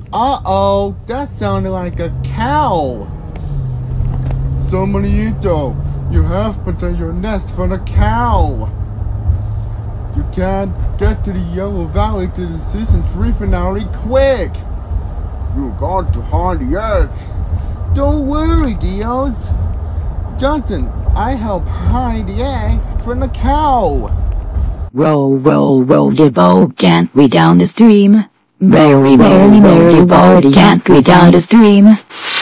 Uh-oh, that sounded like a cow. Somonito, you have to protect your nest from the cow. You can't get to the Yellow Valley to the season 3 finale quick. You got to hide the eggs. Don't worry, Dios. Johnson, I help hide the eggs from the cow. Roll, roll, roll the boat gently down the stream. Merry, merry, merry boat gently down the stream.